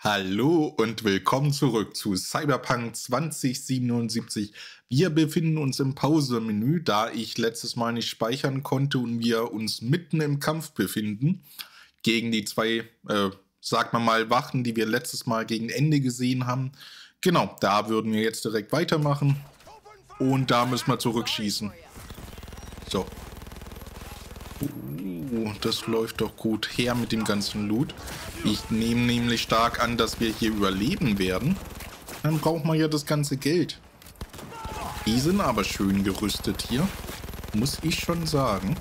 Hallo und willkommen zurück zu Cyberpunk 2077. Wir befinden uns im Pause-Menü, da ich letztes Mal nicht speichern konnte und wir uns mitten im Kampf befinden gegen die zwei, sagt man mal, Wachen, die wir letztes Mal gegen Ende gesehen haben. Genau, da würden wir jetzt direkt weitermachen und da müssen wir zurückschießen. So. Das läuft doch gut. Her mit dem ganzen Loot. Ich nehme nämlich stark an, dass wir hier überleben werden. Dann braucht man ja das ganze Geld. Die sind aber schön gerüstet hier. Muss ich schon sagen.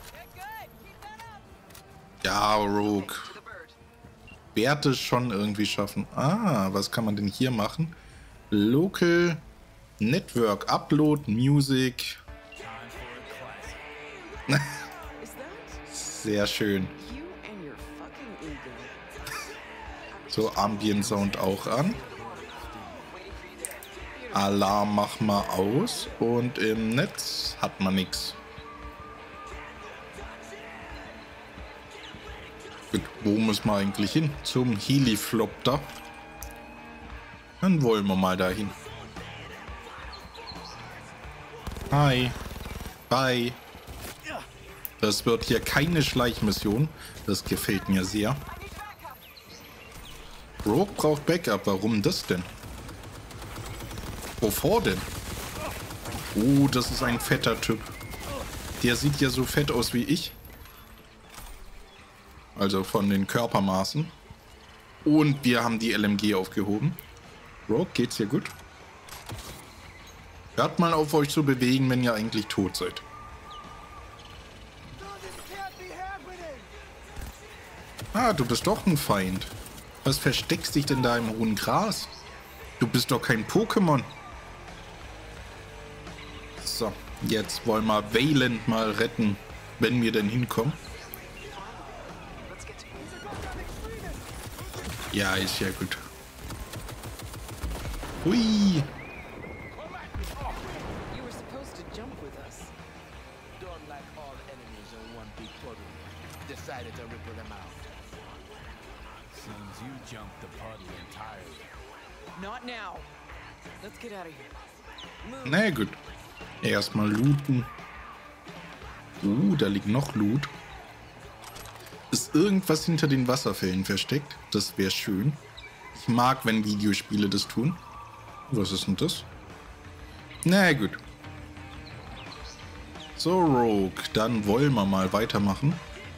Ja, Rogue. Werde es schon irgendwie schaffen. Ah, was kann man denn hier machen? Local Network Upload Music. Sehr schön. So, Ambient Sound auch an. Alarm mach mal aus. Und im Netz hat man nichts. Gut, wo muss man eigentlich hin? Zum Heliflopter. Dann wollen wir mal dahin. Hi. Bye. Das wird hier keine Schleichmission. Das gefällt mir sehr. Rogue braucht Backup. Warum das denn? Wovor denn? Oh, das ist ein fetter Typ. Der sieht ja so fett aus wie ich. Also von den Körpermaßen. Und wir haben die LMG aufgehoben. Rogue, geht's hier gut? Hört mal auf, euch zu bewegen, wenn ihr eigentlich tot seid. Ah, du bist doch ein Feind. Was versteckst dich denn da im hohen Gras? Du bist doch kein Pokémon. So, jetzt wollen wir Wayland mal retten, wenn wir denn hinkommen. Ja, ist ja gut. Hui. Na gut. Erstmal looten. Da liegt noch Loot. Ist irgendwas hinter den Wasserfällen versteckt? Das wäre schön. Ich mag, wenn Videospiele das tun. Was ist denn das? Na gut. So, Rogue. Dann wollen wir mal weitermachen.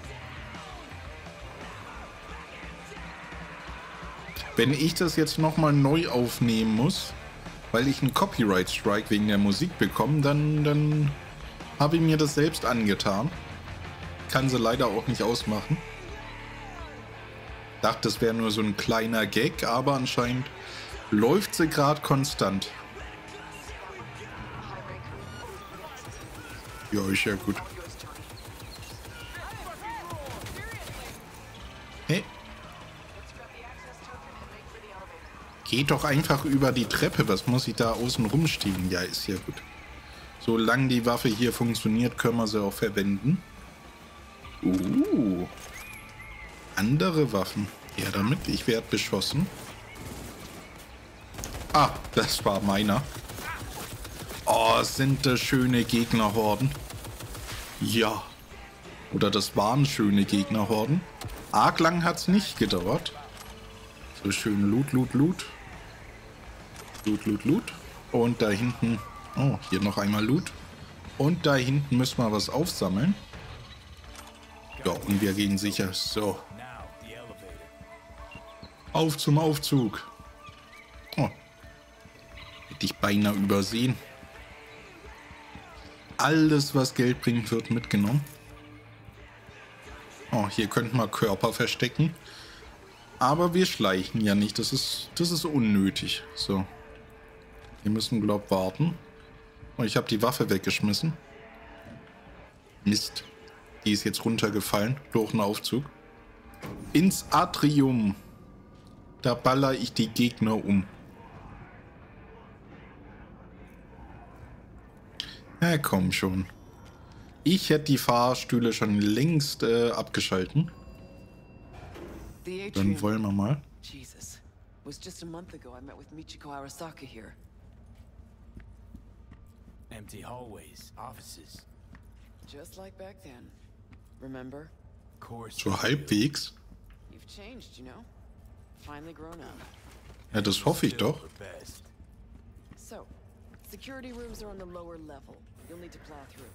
Wenn ich das jetzt nochmal neu aufnehmen muss, weil ich einen Copyright-Strike wegen der Musik bekomme, dann habe ich mir das selbst angetan. Kann sie leider auch nicht ausmachen. Dachte, das wäre nur so ein kleiner Gag, aber anscheinend läuft sie gerade konstant. Ja, ist ja gut. Hey. Geht doch einfach über die Treppe. Was muss ich da außen rumstehen? Ja, ist ja gut. Solange die Waffe hier funktioniert, können wir sie auch verwenden. Andere Waffen. Ja, damit. Ich werde beschossen. Ah, das war meiner. Oh, sind das schöne Gegnerhorden. Ja. Oder das waren schöne Gegnerhorden. Arg lang hat es nicht gedauert. So schön Loot, Loot, Loot. Loot, Loot, Loot. Und da hinten... Oh, hier noch einmal Loot. Und da hinten müssen wir was aufsammeln. Ja, und wir gehen sicher. So. Auf zum Aufzug. Oh. Hätte ich beinahe übersehen. Alles, was Geld bringt, wird mitgenommen. Oh, hier könnten wir Körper verstecken. Aber wir schleichen ja nicht. Das ist unnötig. So. Wir müssen, glaub, warten. Oh, ich habe die Waffe weggeschmissen. Mist. Die ist jetzt runtergefallen durch einen Aufzug. Ins Atrium. Da baller ich die Gegner um. Na komm schon. Ich hätte die Fahrstühle schon längst abgeschalten. Dann wollen wir mal. Was just a month ago I met with Michiko Arasaka here. Empty hallways, offices. Just like back then. Remember? Of course. So halbwegs. You've changed, you know? Finally grown up. Ja, das hoffe ich doch. So, security rooms are on the lower level. You'll need to plow through.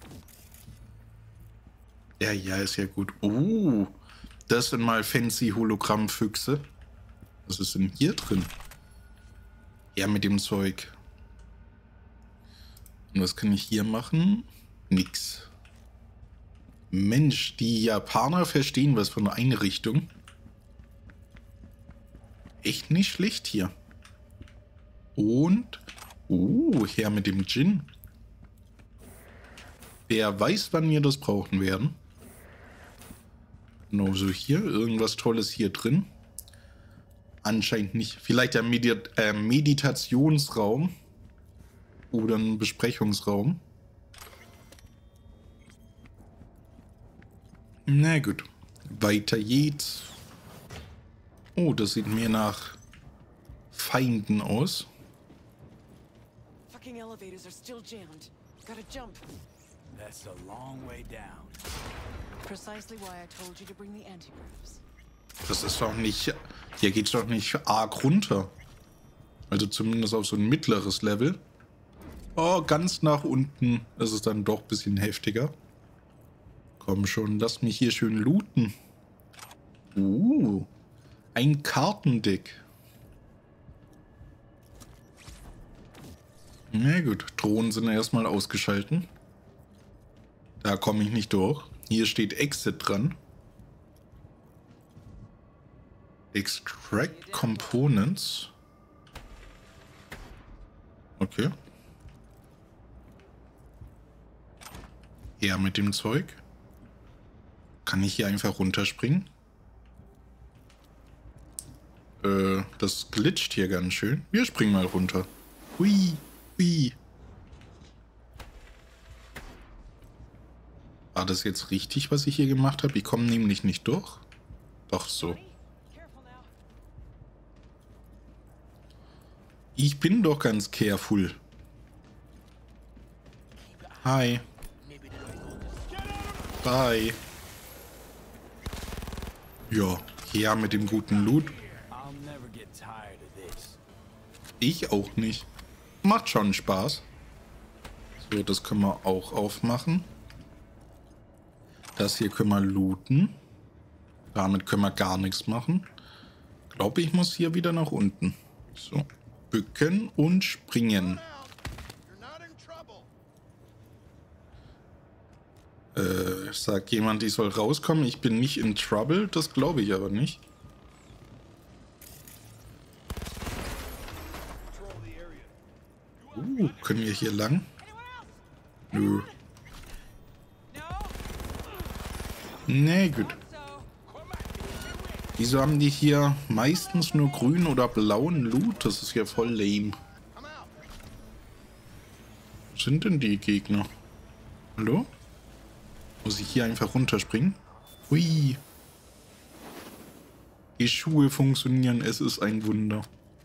Ja, ja, ist ja gut. Das sind mal fancy Hologrammfüchse. Was ist denn hier drin? Ja, mit dem Zeug. Und was kann ich hier machen? Nix. Mensch, die Japaner verstehen was von Einrichtung. Echt nicht schlecht hier. Und... her mit dem Gin. Wer weiß, wann wir das brauchen werden. Genau, so hier. Irgendwas Tolles hier drin. Anscheinend nicht. Vielleicht der Meditationsraum. Oder ein Besprechungsraum. Na gut. Weiter geht's. Oh, das sieht mir nach Feinden aus. Fucking elevators are still jammed. Gotta jump. That's a long way down. Precisely why I told you to bring the antigravs. Das ist doch nicht... Hier geht's doch nicht arg runter. Also zumindest auf so ein mittleres Level. Oh, ganz nach unten ist es dann doch ein bisschen heftiger. Komm schon, lass mich hier schön looten. Ein Kartendeck. Na gut, Drohnen sind erstmal ausgeschalten. Da komme ich nicht durch. Hier steht Exit dran. Extract Components. Okay. Ja, mit dem Zeug. Kann ich hier einfach runterspringen? Das glitscht hier ganz schön. Wir springen mal runter. Hui, hui. War das jetzt richtig, was ich hier gemacht habe? Ich komme nämlich nicht durch. Doch so. Ich bin doch ganz careful. Hi. Bye. Ja, her mit dem guten Loot. Ich auch nicht. Macht schon Spaß. So, das können wir auch aufmachen. Das hier können wir looten. Damit können wir gar nichts machen. Glaube, ich muss hier wieder nach unten. So, bücken und springen. Sagt jemand, ich soll rauskommen. Ich bin nicht in Trouble. Das glaube ich aber nicht. Können wir hier lang? Nö. Nee, gut. Wieso haben die hier meistens nur grün oder blauen Loot? Das ist ja voll lame. Was sind denn die Gegner? Hallo? Muss ich hier einfach runterspringen? Hui. Die Schuhe funktionieren, es ist ein Wunder.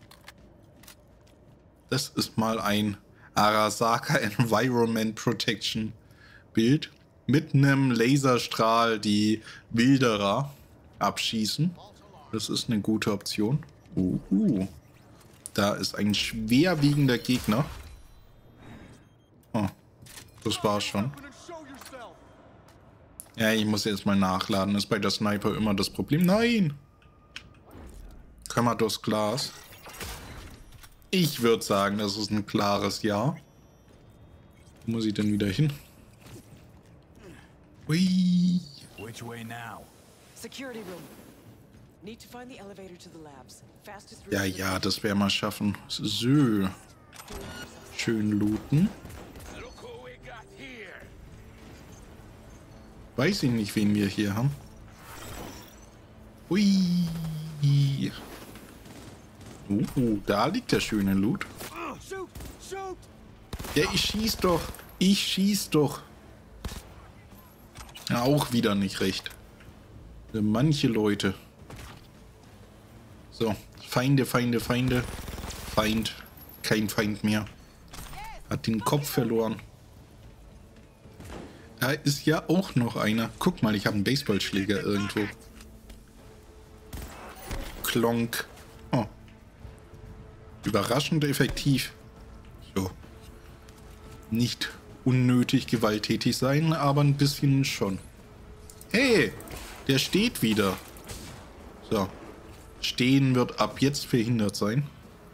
Das ist mal ein Arasaka Environment Protection Bild. Mit einem Laserstrahl die Wilderer abschießen. Das ist eine gute Option. Da ist ein schwerwiegender Gegner. Oh, das war's schon. Ja, ich muss jetzt mal nachladen. Ist bei der Sniper immer das Problem. Nein! Können wir durchs Glas? Ich würde sagen, das ist ein klares Ja. Wo muss ich denn wieder hin? Hui. Which way now? Security room. Need to find the elevator to the labs. Fastest route. Ja, ja, das werden wir schaffen. So. Schön looten. Weiß ich nicht, wen wir hier haben. Hui. Da liegt der schöne Loot. Ja, ich schieß doch. Ich schieß doch. Ja, auch wieder nicht recht. Manche Leute. So, Feinde, Feinde, Feinde. Feind. Kein Feind mehr. Hat den Kopf verloren. Da ist ja auch noch einer. Guck mal, ich habe einen Baseballschläger irgendwo. Klonk. Oh. Überraschend effektiv. So. Nicht unnötig gewalttätig sein, aber ein bisschen schon. Hey, der steht wieder. So. Stehen wird ab jetzt verhindert sein.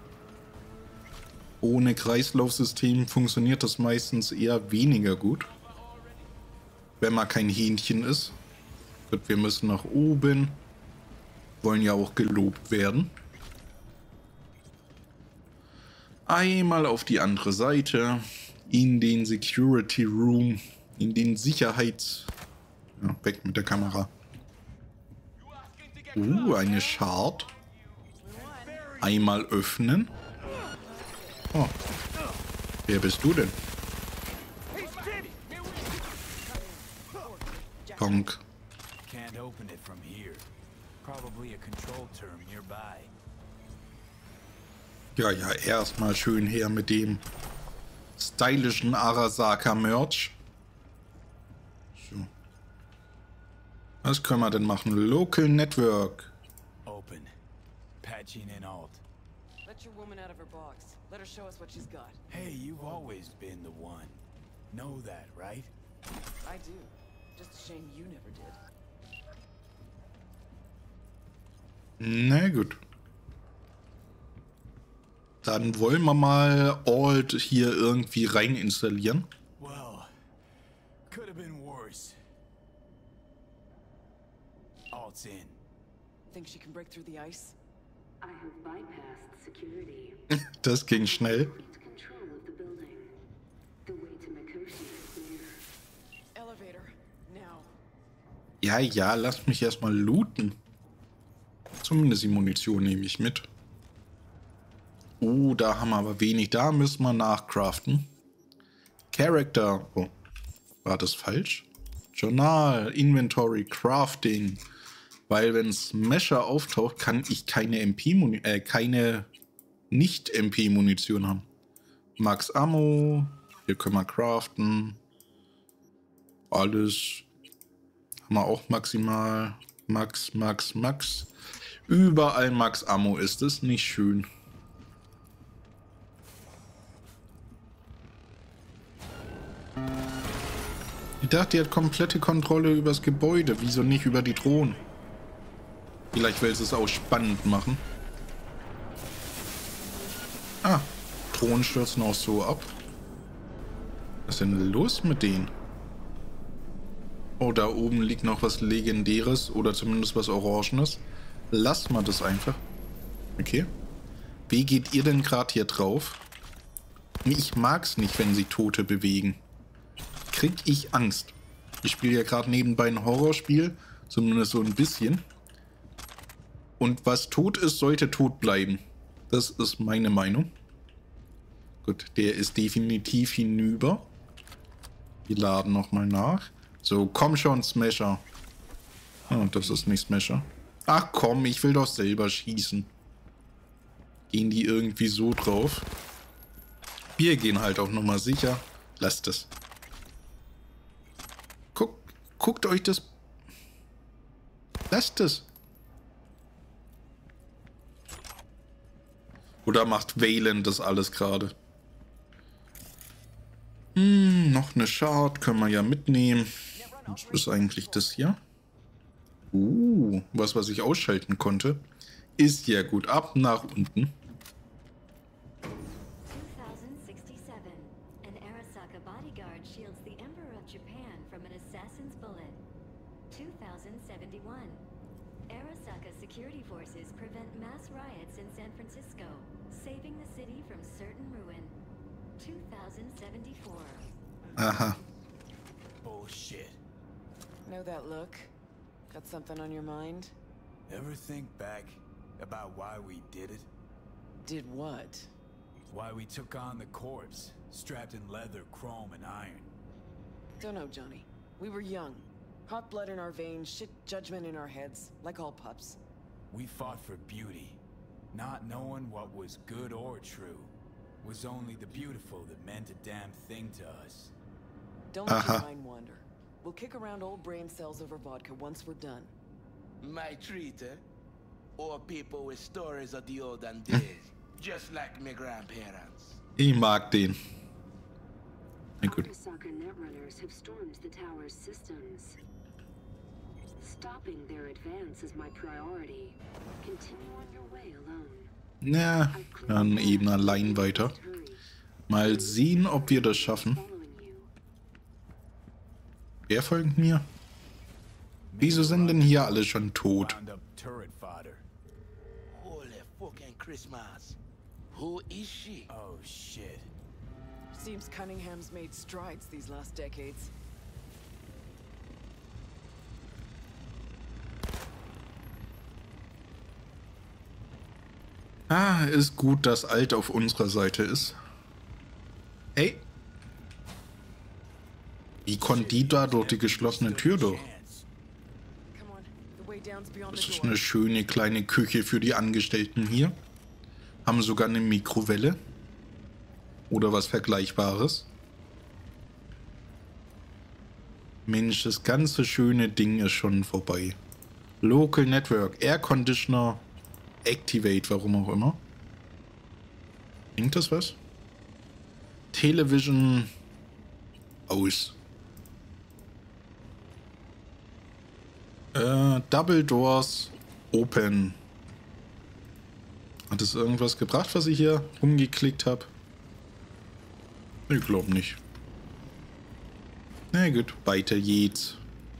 Ohne Kreislaufsystem funktioniert das meistens eher weniger gut. Wenn man kein Hähnchen ist. Gut, wir müssen nach oben. Wollen ja auch gelobt werden. Einmal auf die andere Seite. In den Security Room. In den Sicherheits... Ja, weg mit der Kamera. Eine Shard. Einmal öffnen. Oh. Wer bist du denn? Honk. Can't open it from here. Probably a control term nearby. Ja, erstmal schön her mit dem stylischen Arasaka-Merch. So. Was können wir denn machen? Local Network. Open. Patching in alt. Let your woman out of her box. Let her show us what she's got. Hey, you've always been the one. Know that, right? I do. Just a shame you never did. Na gut. Dann wollen wir mal Alt hier irgendwie rein installieren. Well, could have been worse. Alt's in. Think she can break through the ice? I have bypassed security. Das ging schnell. Complete control of the building. The way to Mikoshi is clear. Elevator. Now. Ja, lasst mich erstmal looten. Zumindest die Munition nehme ich mit. Oh, da haben wir aber wenig. Da müssen wir nachcraften. Character. Oh, war das falsch? Journal, Inventory, Crafting. Weil wenn Smasher auftaucht, kann ich keine keine Nicht-MP-Munition haben. Max Ammo. Hier können wir craften. Alles. Haben wir auch maximal. Max. Überall Max Ammo ist es. Nicht schön. Ich dachte, die hat komplette Kontrolle über das Gebäude. Wieso nicht über die Drohnen? Vielleicht will sie es auch spannend machen. Ah, Drohnen stürzen auch so ab. Was ist denn los mit denen? Oh, da oben liegt noch was Legendäres oder zumindest was Orangenes. Lasst mal das einfach. Okay. Wie geht ihr denn gerade hier drauf? Ich mag's nicht, wenn sie Tote bewegen. Krieg ich Angst. Ich spiele ja gerade nebenbei ein Horrorspiel. Zumindest so ein bisschen. Und was tot ist, sollte tot bleiben. Das ist meine Meinung. Gut, der ist definitiv hinüber. Wir laden nochmal nach. So, komm schon, Smasher. Oh, das ist nicht Smasher. Ach komm, ich will doch selber schießen. Gehen die irgendwie so drauf? Wir gehen halt auch nochmal sicher. Lasst es. Guckt euch das... Lasst es. Oder macht Valen das alles gerade? Noch eine Shard können wir ja mitnehmen. Was ist eigentlich das hier? Was ich ausschalten konnte. Ist ja gut. Ab nach unten. 2067. An Arasaka bodyguard shields the Emperor of Japan from an assassin's bullet. 2071. Arasaka security forces prevent mass riots in San Francisco, saving the city from certain ruin. 2074. Aha. Bullshit. Know that look? Got something on your mind? Ever think back about why we did it? Did what? Why we took on the corpse, strapped in leather, chrome, and iron? Don't know, Johnny. We were young. Hot blood in our veins, shit judgment in our heads, like all pups. We fought for beauty, Not knowing what was good or true was only the beautiful that meant a damn thing to us. Don't let your mind wander. We'll kick around old brain cells over vodka once we're done. My treat, eh? Or people with stories of the olden days, just like my grandparents. Ich mag den. Na gut. Arasaka Netrunners have stormed the tower's systems. Stopping their advance is my priority. Continue on your way alone. Na, dann eben allein weiter. Mal sehen, ob wir das schaffen. Wer folgt mir? Wieso sind denn hier alle schon tot? Round up turret fodder. Holy fucking Christmas. Who is she? Oh shit. Seems Cunningham's made strides these last decades. Ah, ist gut, dass Alt auf unserer Seite ist. Ey. Wie konnte die da durch die geschlossene Tür durch? Come on, the way down's beyond Das the ist door. eine schöne kleine Küche für die Angestellten hier. Haben sogar eine Mikrowelle. Oder was Vergleichbares. Mensch, das ganze schöne Ding ist schon vorbei. Local Network, Air Conditioner, Activate, warum auch immer. Bringt das was? Television aus. Double Doors Open. Hat es irgendwas gebracht, was ich hier rumgeklickt habe? Ich glaube nicht. Na gut, weiter geht's.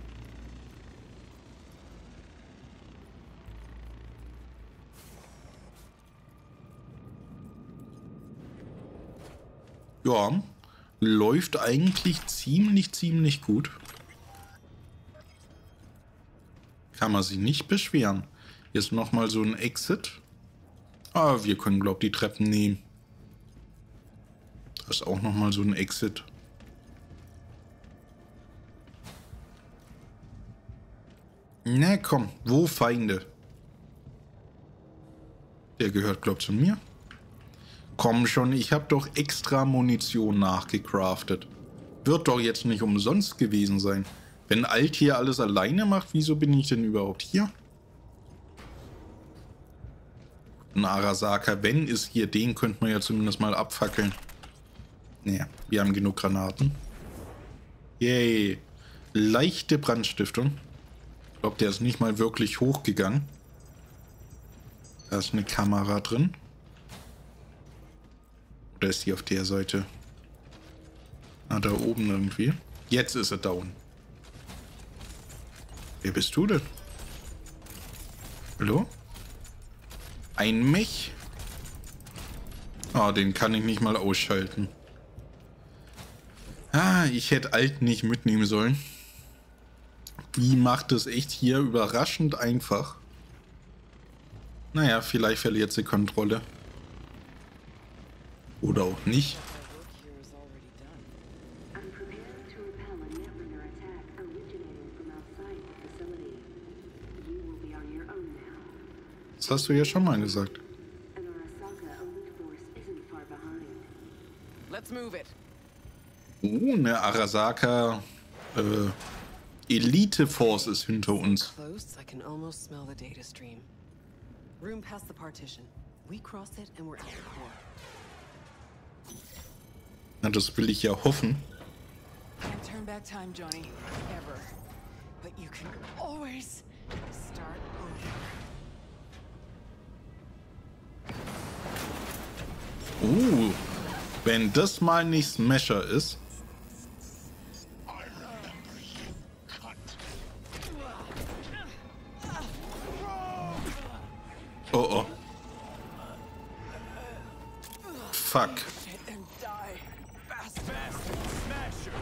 Ja, läuft eigentlich ziemlich gut. Kann man sich nicht beschweren. Jetzt nochmal so ein Exit. Ah, wir können, glaube ich, die Treppen nehmen. Da ist auch nochmal so ein Exit. Na komm, wo Feinde? Der gehört, glaube ich, zu mir. Komm schon, ich habe doch extra Munition nachgecraftet. Wird doch jetzt nicht umsonst gewesen sein. Wenn Alt hier alles alleine macht, wieso bin ich denn überhaupt hier? Ein Arasaka, wenn es hier, den könnte man ja zumindest mal abfackeln. Naja, wir haben genug Granaten. Yay. Leichte Brandstiftung. Ich glaube, der ist nicht mal wirklich hochgegangen. Da ist eine Kamera drin. Oder ist die auf der Seite? Ah, da oben irgendwie. Jetzt ist er down. Wer bist du denn? Hallo? Ein Mech? Ah, den kann ich nicht mal ausschalten. Ah, ich hätte Alt nicht mitnehmen sollen. Die macht es echt hier überraschend einfach. Naja, vielleicht verliert sie Kontrolle. Oder auch nicht. My work here is already done. I'm preparing to repel a Netrunner attack originating from outside the facility. You will be on your own now. Das hast du ja schon mal gesagt. An Arasaka elite force isn't far behind. Let's move it. Eine Arasaka Elite Force ist hinter uns. Close, I can almost smell the data stream. Room past the partition. We cross it and we're at the core. Na, das will ich ja hoffen. Can't turn back time, Johnny. Ever. But you can always start over. Wenn das mal nicht Smasher ist. Oh oh. Fuck. And die fast. Smasher!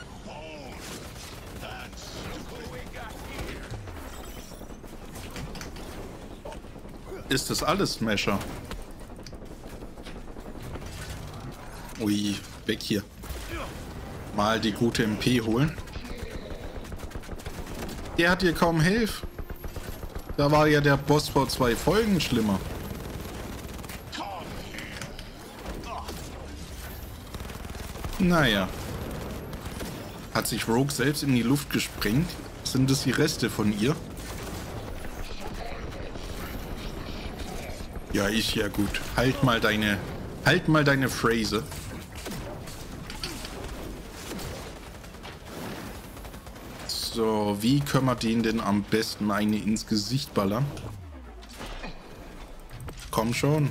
Ist das alles Smasher? Ui, weg hier. Mal die gute MP holen. Der hat hier kaum Hilfe. Da war ja der Boss vor 2 Folgen schlimmer. Naja. Hat sich Rogue selbst in die Luft gesprengt? Sind es die Reste von ihr? Ja, ist ja gut. Halt mal deine Phrase. So, wie können wir den denn am besten eine ins Gesicht ballern? Komm schon.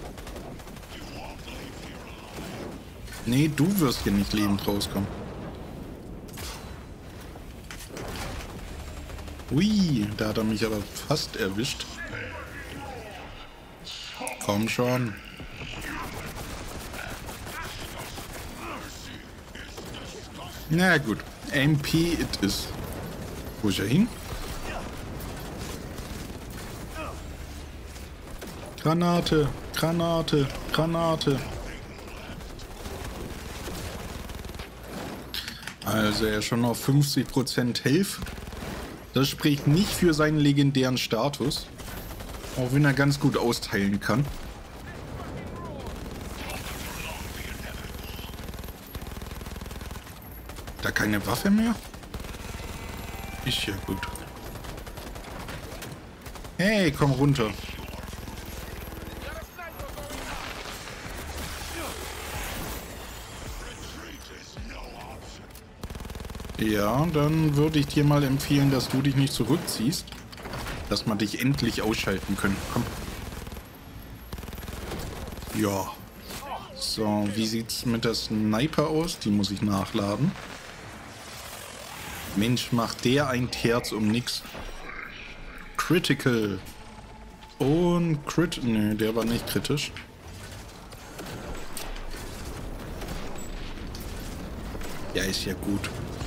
Nee, du wirst hier nicht lebend rauskommen. Ui, da hat er mich aber fast erwischt. Komm schon. Na gut, MP it is. Wo ist er hin? Granate, Granate, Granate. Also er ist schon auf 50% Health. Das spricht nicht für seinen legendären Status. Auch wenn er ganz gut austeilen kann. Da keine Waffe mehr? Ist ja gut. Hey, komm runter. Ja, dann würde ich dir mal empfehlen, dass du dich nicht zurückziehst. Dass wir dich endlich ausschalten können. Komm. Ja. So, wie sieht's mit der Sniper aus? Die muss ich nachladen. Mensch, macht der ein Terz um nix. Critical. Und Nö, der war nicht kritisch. Ja, ist ja gut.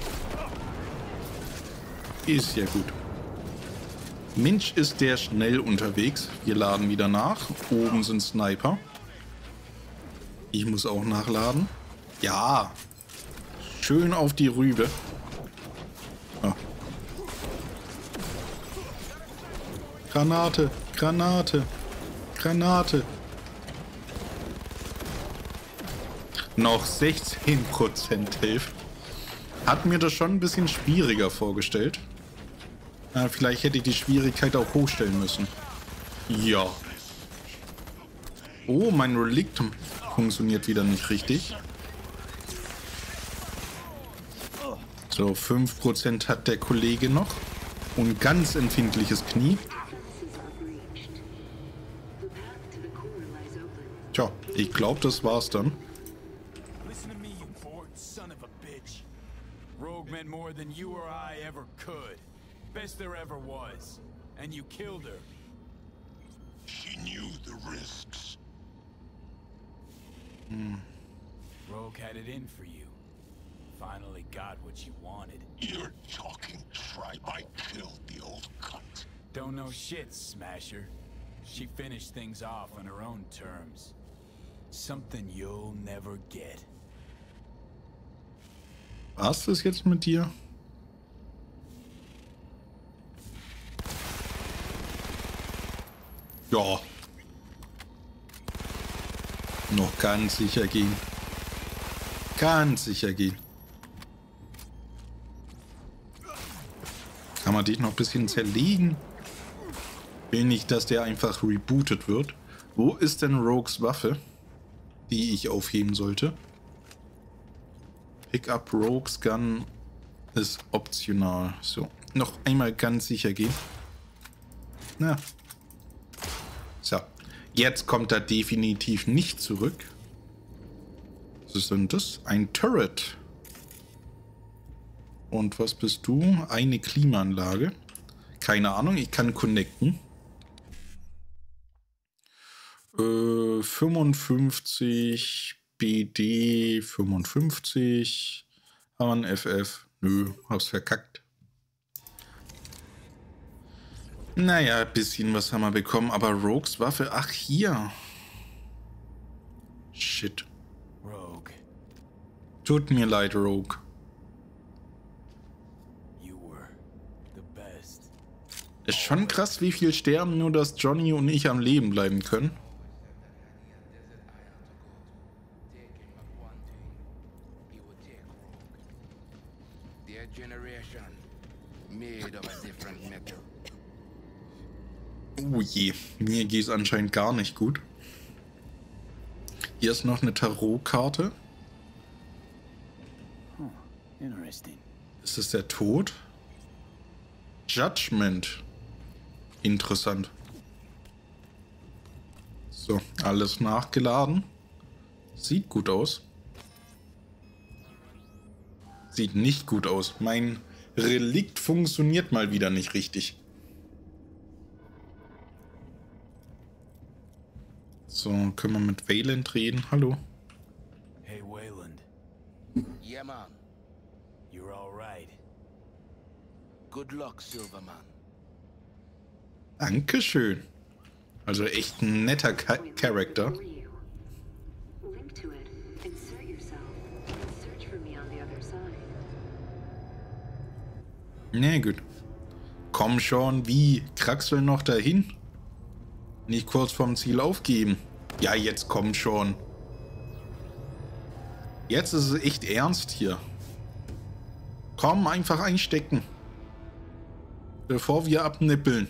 Ist ja gut. Mensch, ist der schnell unterwegs. Wir laden wieder nach. Oben sind Sniper. Ich muss auch nachladen. Ja. Schön auf die Rübe. Ah. Granate, Granate, Granate. Noch 16% Health. Hat mir das schon ein bisschen schwieriger vorgestellt. Vielleicht hätte ich die Schwierigkeit auch hochstellen müssen. Ja. Oh, mein Relikt funktioniert wieder nicht richtig. So, 5% hat der Kollege noch. Und ganz empfindliches Knie. Tja, ich glaube, das war's dann. Listen to me, you bored son of a bitch. Rogue meant more than you or I ever could. Best there ever was. And you killed her. She knew the risks. Rogue had it in for you. Finally got what you wanted. You're talking tripe. I killed the old cunt. Don't know shit, Smasher. She finished things off on her own terms. Something you'll never get. War's das jetzt mit dir? Ja. Noch ganz sicher gehen. Ganz sicher gehen. Kann man dich noch ein bisschen zerlegen? Will nicht, dass der einfach rebootet wird. Wo ist denn Rogues Waffe, die ich aufheben sollte? Pick up Rogues Gun ist optional. So, noch einmal ganz sicher gehen. Na. So, jetzt kommt er definitiv nicht zurück. Was ist denn das? Ein Turret. Und was bist du? Eine Klimaanlage. Keine Ahnung, ich kann connecten. 55 BD 55 Haben FF. Nö, hab's verkackt. Naja, ein bisschen was haben wir bekommen, aber Rogues Waffe, ach hier. Shit. Rogue, Tut mir leid, Rogue. you were the best. Ist schon krass, wie viel sterben, nur dass Johnny und ich am Leben bleiben können. Oh je, mir geht es anscheinend gar nicht gut. Hier ist noch eine Tarotkarte. Interesting. Ist es der Tod? Judgment. Interessant. So, alles nachgeladen. Sieht gut aus. Sieht nicht gut aus. Mein Relikt funktioniert mal wieder nicht richtig. So, können wir mit Wayland reden? Hallo. Hey, Wayland. Yeah, man. You're all right. Good luck, Silverman. Dankeschön. Also echt ein netter Charakter. Link to it, insert yourself, and search for me on the other side. Na gut. Komm schon, wie? Kraxel noch dahin? Nicht kurz vorm Ziel aufgeben. Ja, jetzt komm schon. Jetzt ist es echt ernst hier. Komm, einfach einstecken. Bevor wir abnippeln.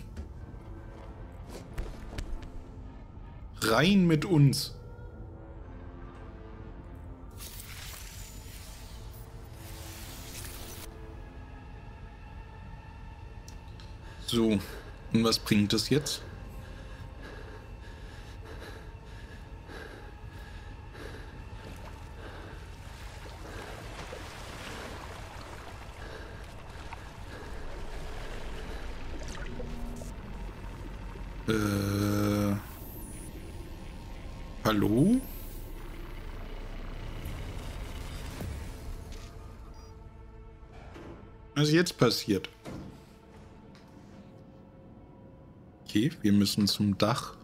Rein mit uns. So, und was bringt es jetzt? Hallo? Was ist jetzt passiert? Okay, wir müssen zum Dach.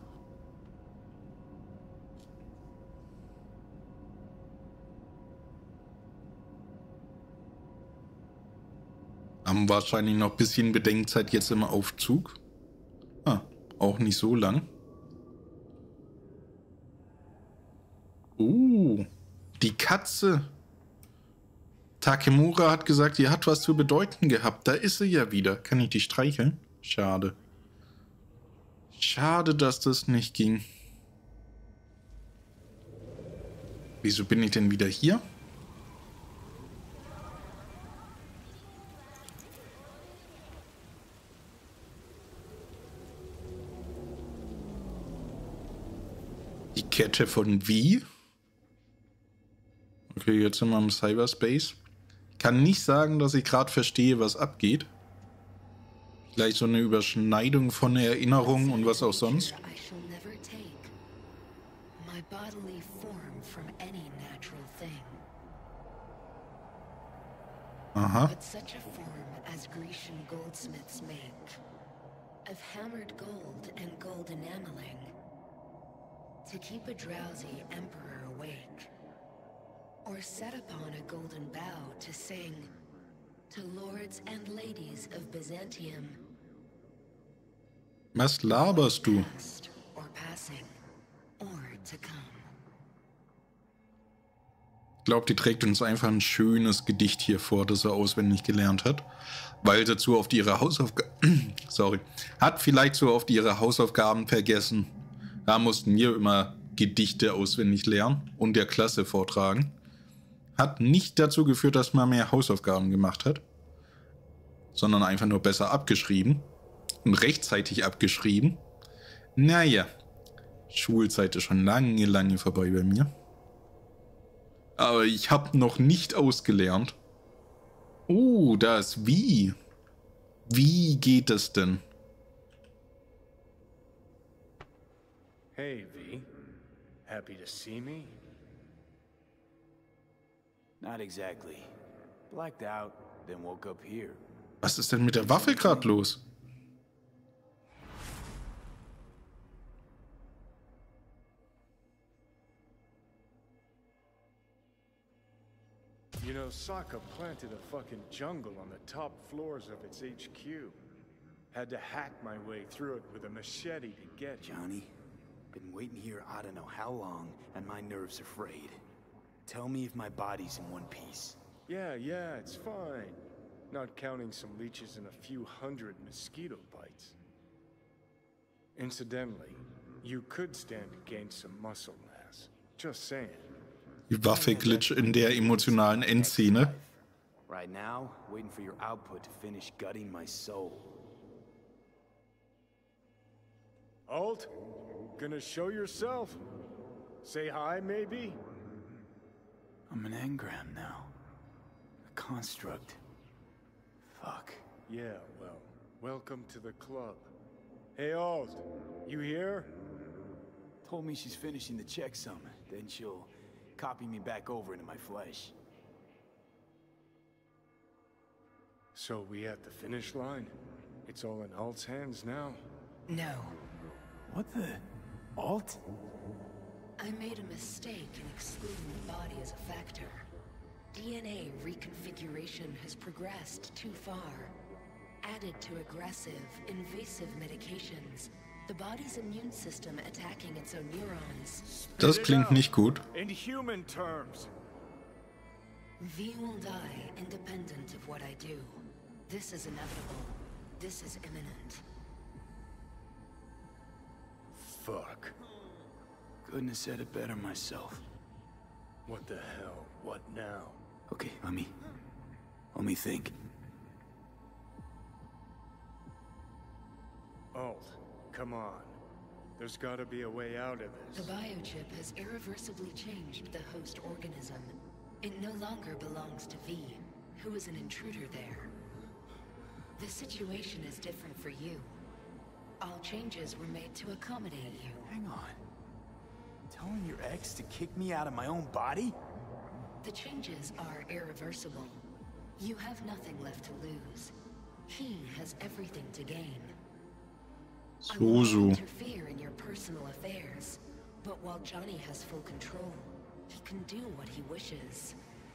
Haben wahrscheinlich noch ein bisschen Bedenkzeit jetzt im Aufzug. Ah, auch nicht so lang. Die Katze. Takemura hat gesagt, die hat was zu bedeuten gehabt. Da ist sie ja wieder. Kann ich die streicheln? Schade. Schade, dass das nicht ging. Wieso bin ich denn wieder hier? Die Kette von wie? Okay, jetzt sind wir im Cyberspace. Ich kann nicht sagen, dass ich gerade verstehe, was abgeht. Vielleicht so eine Überschneidung von Erinnerungen und was auch sonst. Aha. But such a form as Grecian goldsmiths make, of hammered gold and gold enameling, to keep a drowsy emperor awake, or set upon a golden bough to sing to lords and ladies of Byzantium. Was laberst du? Past or passing, or to come. Ich glaube, die trägt uns einfach ein schönes Gedicht hier vor, das er auswendig gelernt hat, weil sie zu oft ihre Hausaufgaben, hat vielleicht zu oft ihre Hausaufgaben vergessen. Da mussten wir immer Gedichte auswendig lernen und der Klasse vortragen. Hat nicht dazu geführt, dass man mehr Hausaufgaben gemacht hat, sondern einfach nur besser abgeschrieben und rechtzeitig abgeschrieben. Naja, Schulzeit ist schon lange, lange vorbei bei mir. Aber ich habe noch nicht ausgelernt. Oh, da ist wie. Wie geht es denn? Hey, V. Happy to see me? Not exactly. Blacked out, then woke up here. Was ist denn mit der Waffe gerade los? You know, Sokka planted a fucking jungle on the top floors of its HQ. Had to hack my way through it with a machete to get here. Johnny, been waiting here I don't know how long, and my nerves are frayed. Tell me if my body's in one piece. Yeah, it's fine. Not counting some leeches and a few hundred mosquito bites. Incidentally, you could stand to gain some muscle mass. Just saying. Die Waffe glitch in der emotionalen Endszene. Right now, waiting for your output to finish gutting my soul. Alt, gonna show yourself? Say hi, maybe? I'm an engram now. A construct. Fuck. Yeah, well, welcome to the club. Hey, Alt, you here? Told me she's finishing the checksum, then she'll copy me back over into my flesh. So we at the finish line? It's all in Alt's hands now? No. What the? Alt? I made a mistake in excluding the body as a factor. DNA reconfiguration has progressed too far. Added to aggressive, invasive medications, the body's immune system attacking its own neurons. Das klingt nicht gut. In human terms. V will die independent of what I do. This is inevitable. This is imminent. Fuck. Couldn't have said it better myself. What the hell? What now? Okay, let me think. Alt, come on. There's gotta be a way out of The this. biochip has irreversibly changed the host organism. It no longer belongs to V, who is an intruder there. The situation is different for you. All changes were made to accommodate you. Hang on. Telling your ex to kick me out of my own body? The changes are irreversible. You have nothing left to lose. He has everything to gain. I will not So. interfere in your personal affairs, but while Johnny has full control, he can do what he wishes.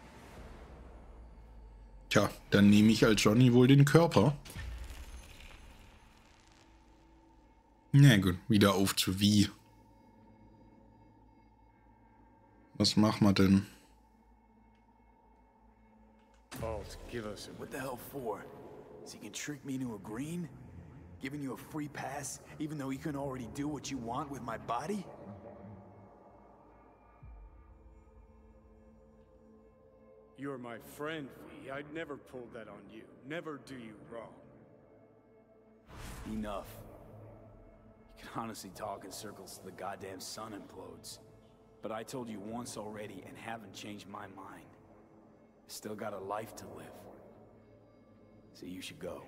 Tja, dann nehme ich als Johnny wohl den Körper. Na gut, wieder auf zu wie. Was machen wir denn? Alt, give us a... What the hell for? So he can trick me into agreeing? Giving you a free pass, even though you can already do what you want with my body? You're my friend, V. I'd never pull that on you. Never do you wrong. Enough. You can honestly talk in circles till the goddamn sun implodes. But I told you once already and haven't changed my mind. Still got a life to live. So you should go.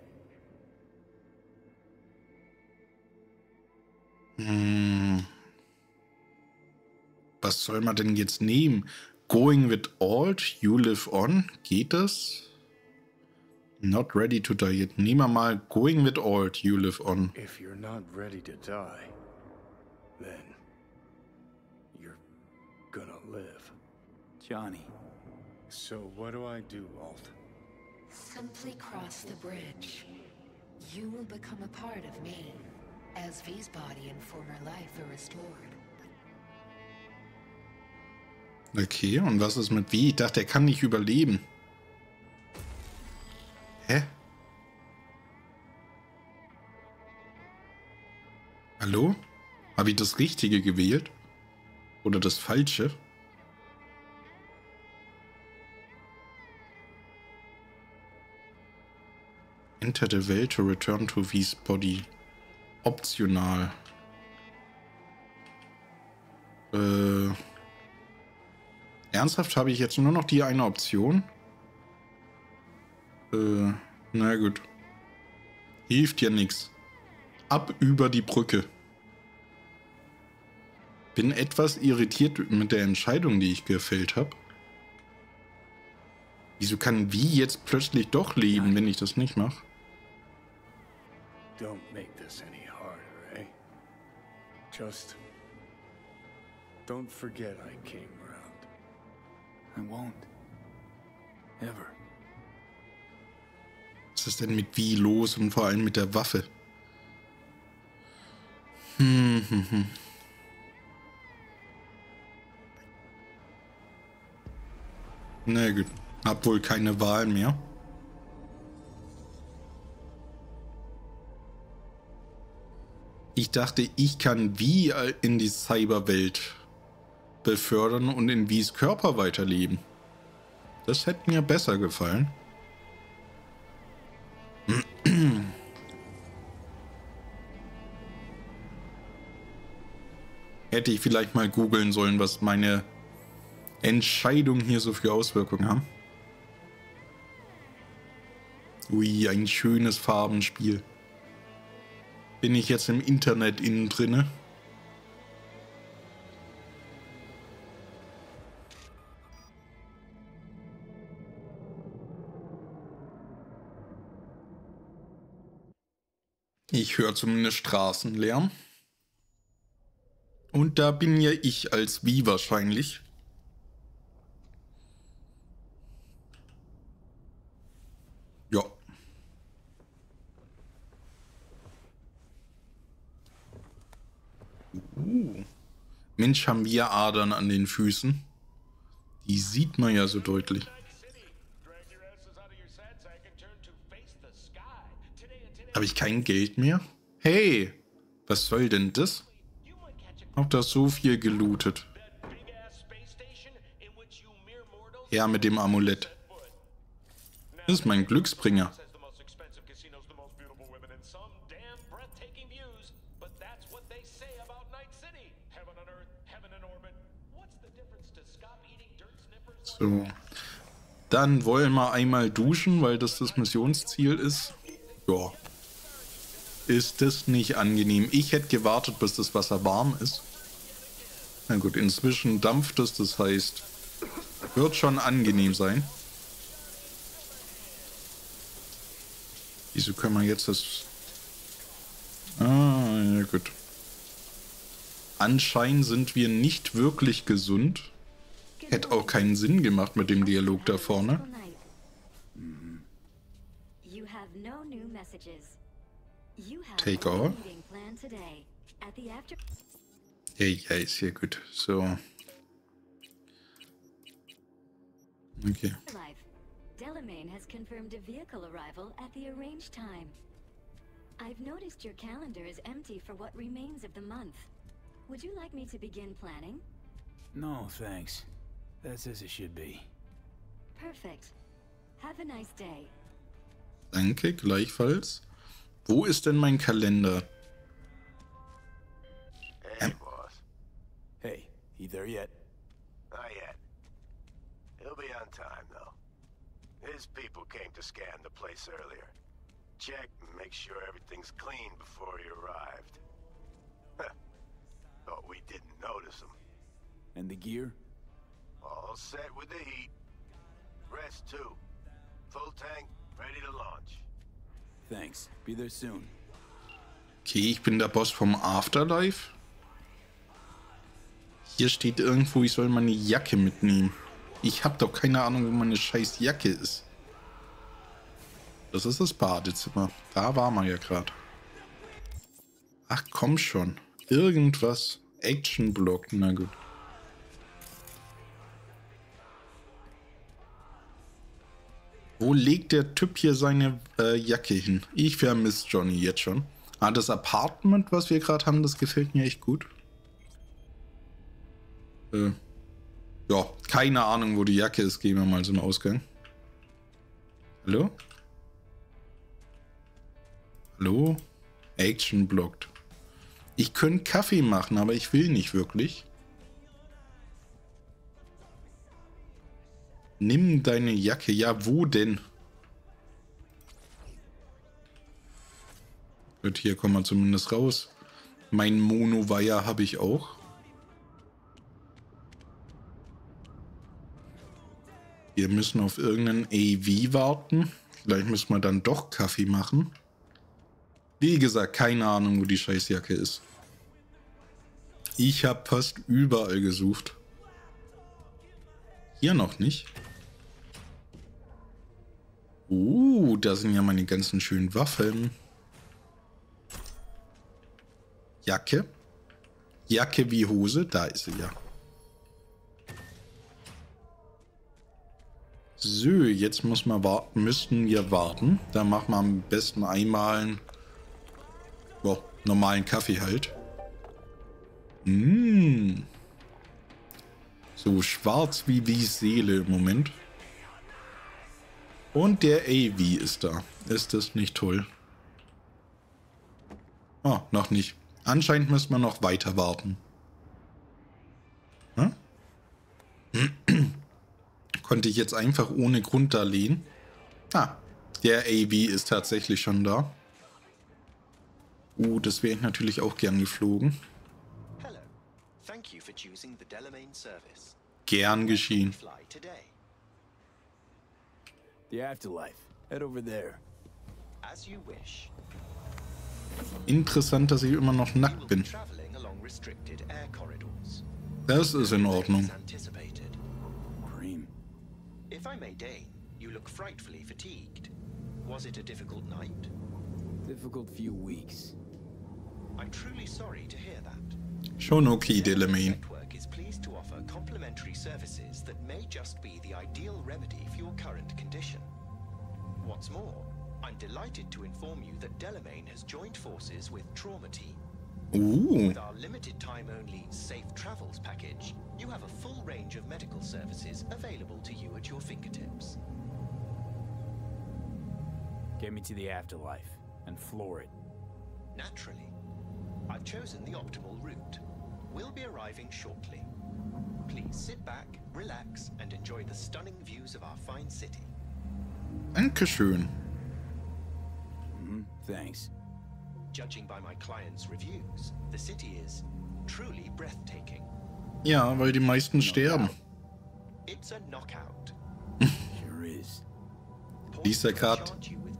Was soll man denn jetzt nehmen? Going with Alt, you live on? Geht das? Not ready to die yet. Nehmen wir mal Going with Alt, you live on. If you're not ready to die, then you're gonna live. Johnny. So what do I do, Alt? Simply cross the bridge. You will become a part of me, as V's body and former life are restored. Okay, und was ist mit wie? Ich dachte, er kann nicht überleben. Hä? Hallo? Habe ich das Richtige gewählt? Oder das Falsche? Enter the well to return to V's body. Optional. Ernsthaft, habe ich jetzt nur noch die eine Option? Na gut. Hilft ja nichts. Ab über die Brücke. Bin etwas irritiert mit der Entscheidung, die ich gefällt habe. Wieso kann wie jetzt plötzlich doch leben, wenn ich das nicht mache? Don't make this any harder, eh? Just don't forget I came around. I won't. Ever. Was ist denn mit wie los und vor allem mit der Waffe? Na gut, hab wohl keine Wahl mehr. Ich dachte, ich kann wie in die Cyberwelt befördern und in Wies Körper weiterleben. Das hätte mir besser gefallen. Hätte ich vielleicht mal googeln sollen, was meine Entscheidungen hier so für Auswirkungen haben. Ui, ein schönes Farbenspiel. Bin ich jetzt im Internet innen drinne? Ich höre zumindest Straßenlärm. Und da bin ja ich als Wie wahrscheinlich. Ja. Mensch, haben wir Adern an den Füßen. Die sieht man ja so deutlich. Habe ich kein Geld mehr? Hey, was soll denn das? Hab da so viel gelootet. Ja, mit dem Amulett. Das ist mein Glücksbringer. So. Dann wollen wir einmal duschen, weil das Missionsziel ist. Ja. Ist das nicht angenehm? Ich hätte gewartet, bis das Wasser warm ist. Na gut, inzwischen dampft es, das heißt, wird schon angenehm sein. Wieso können wir jetzt das... Ah, ja gut. Anscheinend sind wir nicht wirklich gesund. Hätte auch keinen Sinn gemacht mit dem Dialog da vorne. Take over. Ja, ist ja gut. So. Okay. Delamain has confirmed a vehicle arrival at the arranged time. I've noticed your calendar is empty for what remains of the month. Would you like me to begin planning? No, thanks. That's as it should be. Perfect. Have a nice day. Danke, gleichfalls. Wo ist denn mein Kalender? Hey, boss. Hey, you there yet? Not yet. He'll be on time, though. His people came to scan the place earlier. Check and make sure everything's clean before he arrived. Thought we didn't notice him. And the gear? All set with the heat. Rest too. Full tank, ready to launch. Thanks. Be there soon. Okay, ich bin der Boss vom Afterlife. Hier steht irgendwo, ich soll meine Jacke mitnehmen. Ich habe doch keine Ahnung, wo meine scheiß Jacke ist. Das ist das Badezimmer. Da waren wir ja gerade. Ach komm schon. Irgendwas. Action-Block. Na gut. Wo legt der Typ hier seine Jacke hin? Ich vermisse Johnny jetzt schon. Ah, das Apartment, was wir gerade haben, das gefällt mir echt gut. Ja, keine Ahnung, wo die Jacke ist. Gehen wir mal zum Ausgang. Hallo? Hallo? Action blockt. Ich könnte Kaffee machen, aber ich will nicht wirklich. Nimm deine Jacke. Ja, wo denn? Gut, hier kommen wir zumindest raus. Mein Monowire habe ich auch. Wir müssen auf irgendeinen AV warten. Vielleicht müssen wir dann doch Kaffee machen. Wie gesagt, keine Ahnung, wo die Scheißjacke ist. Ich habe fast überall gesucht. Hier noch nicht. Da sind ja meine ganzen schönen Waffen. Jacke. Jacke wie Hose. Da ist sie ja. So, jetzt müssen wir warten. Da machen wir am besten einmal... Ja, normalen Kaffee halt. So schwarz wie die Seele im Moment. Und der AV ist da. Ist das nicht toll? Oh, noch nicht. Anscheinend müssen wir noch weiter warten. Hm? Konnte ich jetzt einfach ohne Grund da lehnen? Ah, der AV ist tatsächlich schon da. Das wäre ich natürlich auch gern geflogen. Hello. Thank you for choosing the Delamain service. Gern geschehen. The afterlife. Head over there. As you wish. Interessant, dass ich immer noch nackt bin. Das ist in Ordnung. Cream. If I may deign, you look frightfully fatigued. Was it a difficult night? Difficult few weeks. I'm truly sorry to hear that. Schon okay, Delamain. Network is pleased to offer complimentary services that may just be the ideal remedy for your current condition. What's more, I'm delighted to inform you that Delamain has joined forces with Trauma Team. With our limited time only Safe Travels package, you have a full range of medical services available to you at your fingertips. Get me to the afterlife and floor it. Naturally. I've chosen the optimal route. We'll be arriving shortly. Please sit back, relax, and enjoy the stunning views of our fine city. Dankeschön. Thanks. Judging by my clients' reviews, the city is truly breathtaking. Ja, weil die meisten sterben. It's a knockout. Sure is. Liest er grad?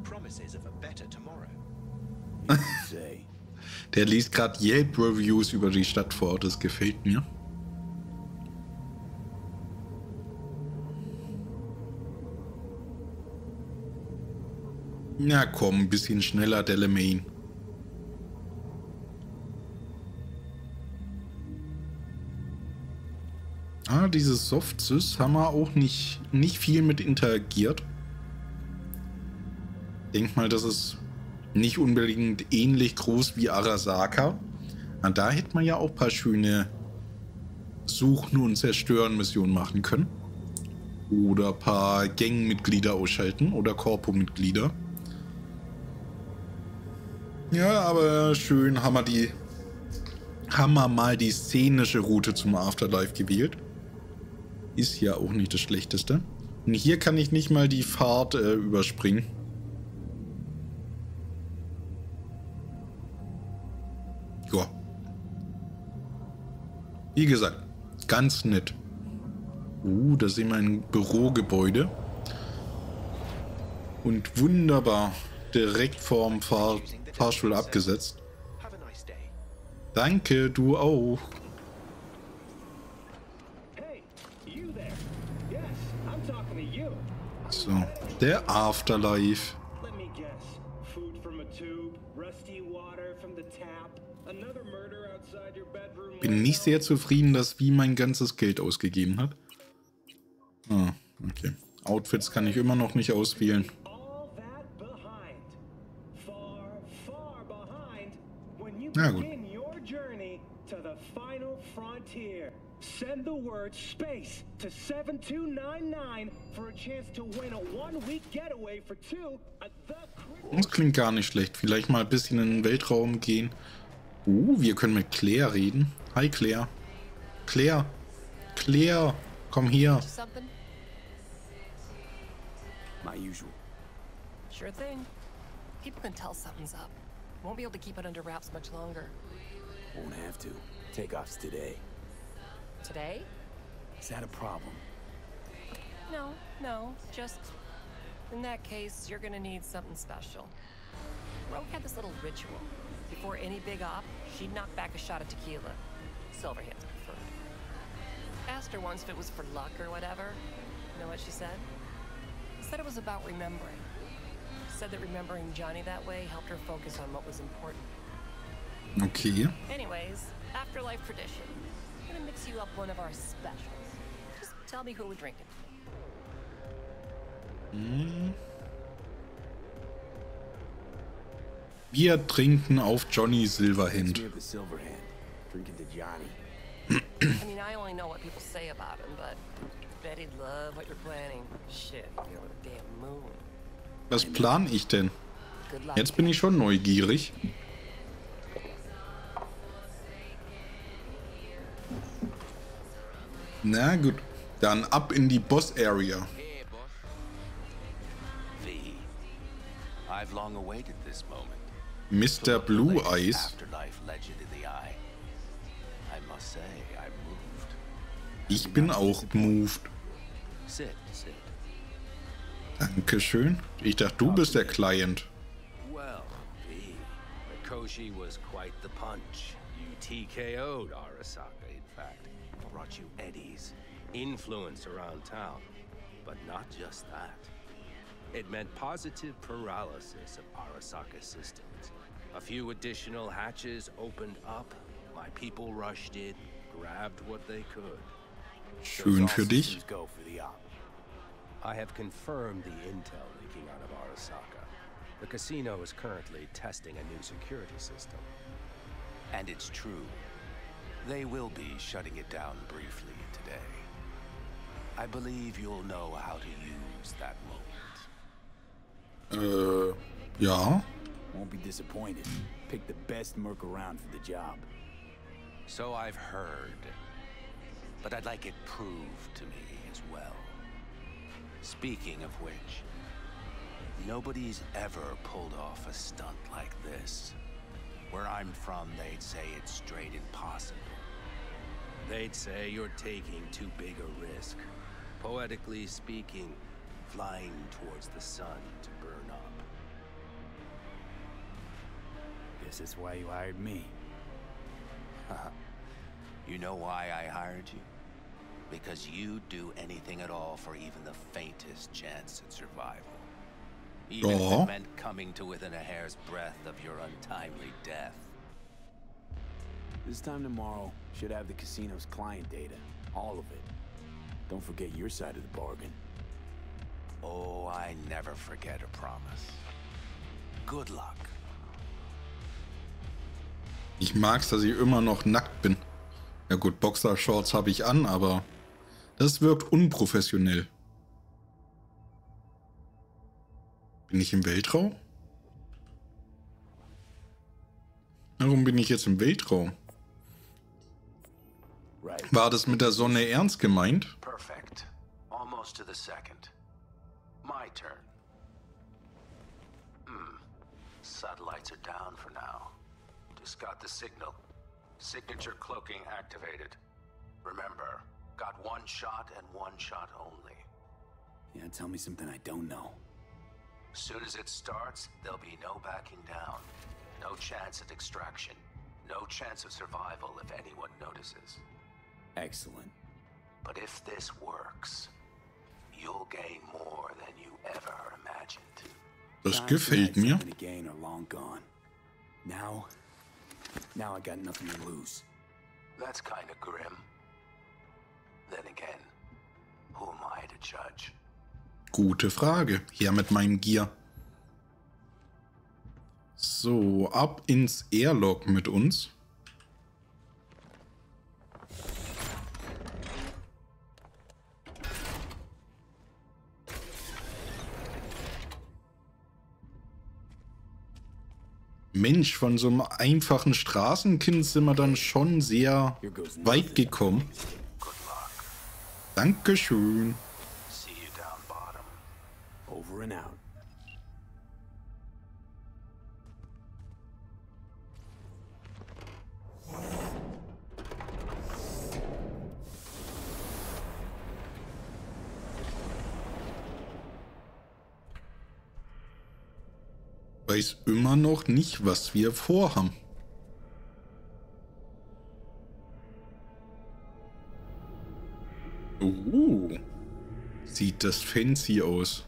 Der liest gerade Yelp-Reviews über die Stadt vor. Das gefällt mir. Na komm, ein bisschen schneller, Delamain. Dieses Soft-Sys haben wir auch nicht viel mit interagiert. Denk mal, das ist nicht unbedingt ähnlich groß wie Arasaka. Und da hätte man ja auch ein paar schöne Suchen- und Zerstören-Missionen machen können. Oder ein paar Gangmitglieder ausschalten oder Korpo-Mitglieder. Ja, aber schön haben wir mal die szenische Route zum Afterlife gewählt. Ist ja auch nicht das Schlechteste. Und hier kann ich nicht mal die Fahrt überspringen. Ja. Wie gesagt, ganz nett. Da sehen wir ein Bürogebäude. Und wunderbar. Direkt vorm Fahrstuhl abgesetzt. Danke, du auch. So, der Afterlife. Bin nicht sehr zufrieden, dass Wie mein ganzes Geld ausgegeben hat. Ah, okay. Outfits kann ich immer noch nicht auswählen. Na gut. Send the word space to 7299 for a chance to win a one-week getaway for two at the... Das klingt gar nicht schlecht. Vielleicht mal ein bisschen in den Weltraum gehen. Wir können mit Claire reden. Hi Claire. Claire. Claire, komm hier. My usual. Sure thing. People can tell something's up. Won't be able to keep it under wraps much longer. Won't have to. Takeoff's today. Today? Is that a problem? No. Just... in that case, you're gonna need something special. Rogue had this little ritual. Before any big op, she'd knock back a shot of tequila. Silverhand's preferred. Asked her once if it was for luck or whatever. You know what she said? Said it was about remembering. Said that remembering Johnny that way helped her focus on what was important. Okay. Anyways, afterlife tradition. I'm gonna mix you up one of our specials. Just tell me who we're drinking. Wir trinken auf Johnny Silverhand. Me of the Silverhand. Drinking to Johnny. I mean, I only know what people say about him, but bet he'd love what you're planning. Shit, you're with a damn moon. Was plan ich denn? Jetzt bin ich schon neugierig. Na gut, dann ab in die Boss-Area. V, I've long awaited this moment. Mr. Blue Eyes. Afterlife legend in the eye. I must say, I'm moved. Ich bin auch moved. Sit, sit. Dankeschön. Ich dachte, du bist der Client. Well, V, Mikoshi was quite the punch. You TKO'd Arasaka, in fact. Brought you eddies, influence around town. But not just that. It meant positive paralysis of Arasaka systems. A few additional hatches opened up. My people rushed in, grabbed what they could. Schön für dich. Go for the op. I have confirmed the intel leaking out of Arasaka. The casino is currently testing a new security system. And it's true. They will be shutting it down briefly today. I believe you'll know how to use that moment. Ja. Won't be disappointed. Pick the best merc around for the job. So I've heard. But I'd like it proved to me as well. Speaking of which, nobody's ever pulled off a stunt like this. Where I'm from, they'd say it's straight impossible. They'd say you're taking too big a risk. Poetically speaking, flying towards the sun to burn up. Guess that's why you hired me. You know why I hired you? Because you'd do anything at all for even the faintest chance at survival. Even if it meant coming to within a hair's breadth of your untimely death. This time tomorrow, should have the casino's client data. All of it. Don't forget your side of the bargain. Oh, I never forget a promise. Good luck. Ich mag's, dass ich immer noch nackt bin. Ja gut, Boxershorts habe ich an, aber das wirkt unprofessionell. Bin ich im Weltraum? Warum bin ich jetzt im Weltraum? War das mit der Sonne ernst gemeint? Perfect. Almost to the second. My turn. Satellites are down for now. Just got the signal. Signature cloaking activated. Remember, got one shot and one shot only. Yeah, tell me something I don't know. Soon as it starts, there'll be no backing down. No chance at extraction. No chance of survival if anyone notices. Excellent. But if this works, you'll gain more than you ever imagined. Das gefällt mir. Gain are long gone. Now I got nothing to lose. That's kind of grim. Then again, who am I to judge? Gute Frage. Her mit meinem Gear. So, ab ins Airlock mit uns. Mensch, von so einem einfachen Straßenkind sind wir dann schon sehr weit gekommen. Dankeschön. See you down bottom. Over and out. Weiß immer noch nicht, was wir vorhaben. Sieht das fancy aus.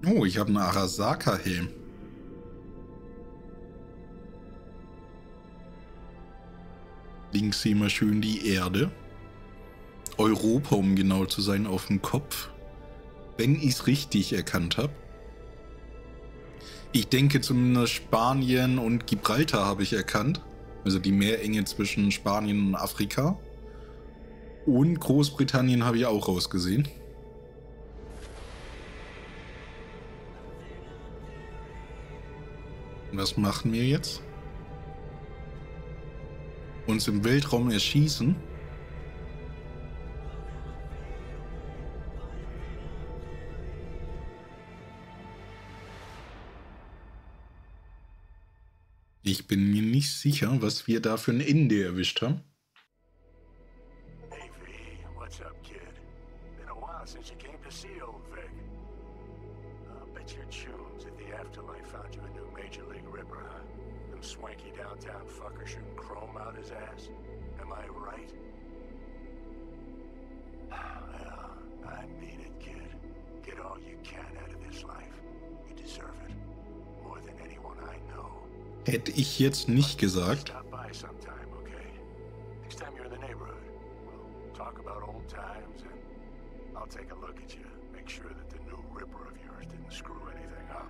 Oh, ich habe einen Arasaka-Helm. Links sehen wir schön die Erde. Europa, um genau zu sein, auf dem Kopf. Wenn ich es richtig erkannt habe. Ich denke zumindest Spanien und Gibraltar habe ich erkannt. Also die Meerenge zwischen Spanien und Afrika. Und Großbritannien habe ich auch rausgesehen. Was machen wir jetzt? Uns im Weltraum erschießen? Ich bin mir nicht sicher, was wir da für ein Ende erwischt haben. Hey V, what's up, kid? Been a while since you came to see old Vic. I bet your tunes at the afterlife found you a new Major League Ripper, huh? Them swanky downtown fuckers shooting chrome out his ass. Am I right? Well, I mean it, kid. Get all you can out of this life. You deserve it. More than anyone I know. Hätte ich jetzt nicht gesagt. Stop by sometime, okay? Next time you're in the neighborhood, we'll talk about old times and I'll take a look at you. Make sure that the new Ripper of yours didn't screw anything up.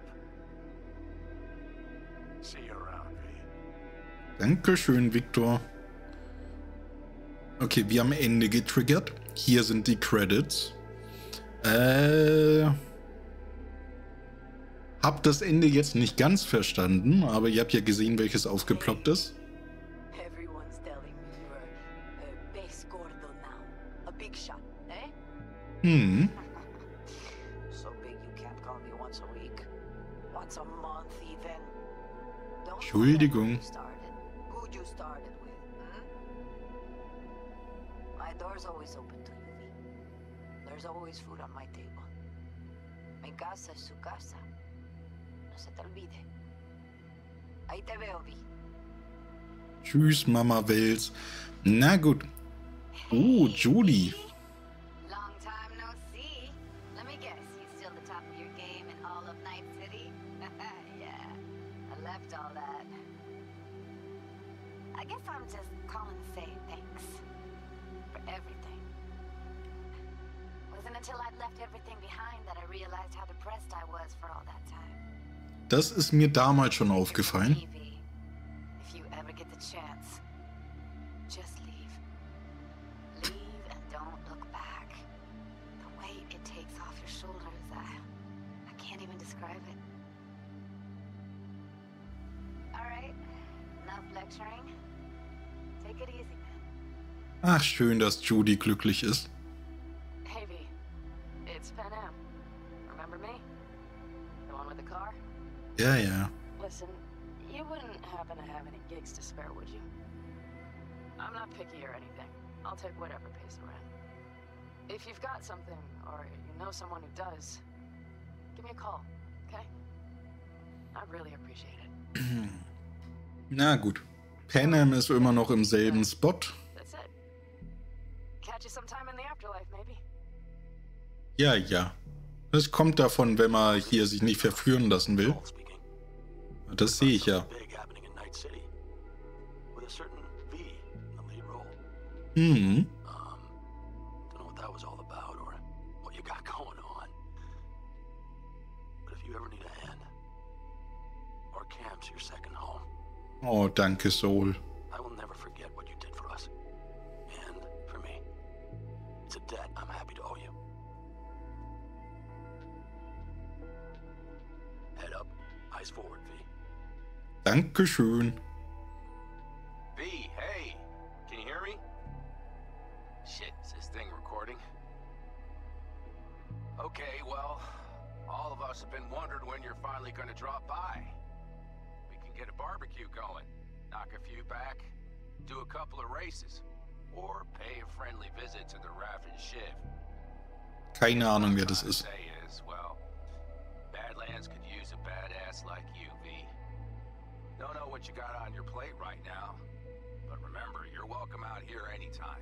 See you around, V. Dankeschön, Victor. Okay, wir haben Ende getriggert. Hier sind die Credits. Hab das Ende jetzt nicht ganz verstanden, aber ihr habt ja gesehen, welches aufgeploppt ist. Everyone's telling me you're a base gordo now. A big shot, eh? So big you can't call me once a week. Once a month even. Don't Entschuldigung. Who'd you started with, My door's always open to you, V. There's always food on my table. Mi casa es su casa. No se te olvide. Ahí te veo, V. Tschüss, Mama Wels. Na gut. Oh, Judy. Long time no see. Let me guess, you still the top of your game in all of Night City? Yeah, I left all that. I guess I'm just calling to say thanks. For everything. Wasn't until I'd left everything behind that I realized how depressed I was for all that time. Das ist mir damals schon aufgefallen. If you ever get the chance, just leave. Leave and don't look back. The weight it takes off your shoulders, I can't even describe it. Alright, enough lecturing. Take it easy, man. Ach, schön, dass Judy glücklich ist. Hey V, it's Pan Am. Remember me? The one with the car? Ja, ja. Listen, you wouldn't happen to have any gigs to spare, would you? I'm not picky or anything. I'll take whatever pays the rent. If you've got something, or you know someone who does, give me a call, okay? I'd really appreciate it. Na gut. Pan Am ist immer noch im selben Spot. That's it. Catch you sometime in the afterlife, maybe. Ja, ja. Das kommt davon, wenn man hier sich nicht verführen lassen will. Das sehe ich ja. Mhm. Don't know what that was all about or what you got going on. But if you ever need a hand, our camp's your second home. Oh, danke, Soul. I will never forget what you did for us. And for me. It's a debt I'm happy to owe you. Head up, eyes forward, V. Dankeschön. V, hey! Can you hear me? Shit, is this thing recording? Okay, well, all of us have been wondering when you're finally gonna drop by. We can get a barbecue going, knock a few back, do a couple of races, or pay a friendly visit to the Raffen Shiv. Keine Ahnung, wer das ist. Well, Badlands could use a badass like you, V. Don't know what you got on your plate right now, but remember, you're welcome out here anytime.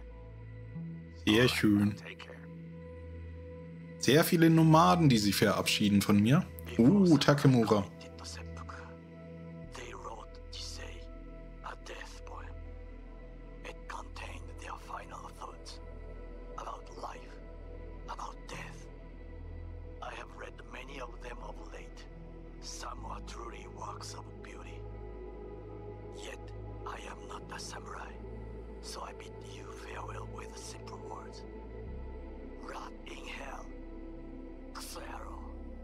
Sehr schön. Sehr viele Nomaden, die sich verabschieden von mir. Takemura. They wrote Jisei a death poem. It contained their final thoughts about life, about death. I have read many of them of late. Some are truly works of beauty. Yet I am not a samurai, so I bid you farewell with simple words. Rot in hell. Xero.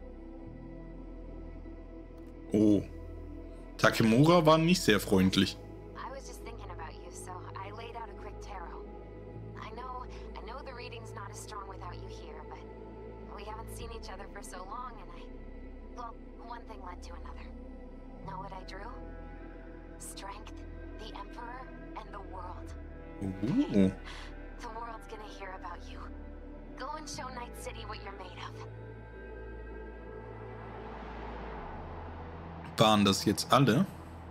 Oh. Takemura war nicht sehr freundlich. I was just thinking about you, so I laid out a quick tarot. I know the reading's not as strong without you here, but we haven't seen each other for so long, and well, one thing led to another. Know what I drew? Strength, the Emperor, and the world. Ooh. The world's gonna hear about you. Go and show Night City what you're made of. Waren das jetzt alle?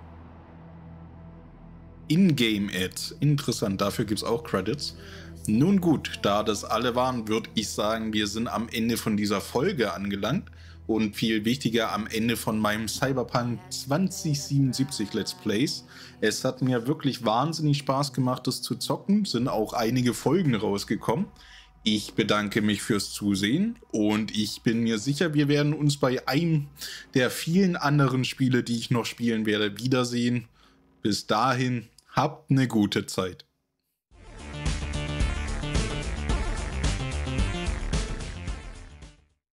In-Game-Ads. Interessant, dafür gibt es auch Credits. Nun gut, da das alle waren, würde ich sagen, wir sind am Ende von dieser Folge angelangt. Und viel wichtiger, am Ende von meinem Cyberpunk 2077 Let's Plays. Es hat mir wirklich wahnsinnig Spaß gemacht, das zu zocken. Sind auch einige Folgen rausgekommen. Ich bedanke mich fürs Zusehen und ich bin mir sicher, wir werden uns bei einem der vielen anderen Spiele, die ich noch spielen werde, wiedersehen. Bis dahin, habt eine gute Zeit.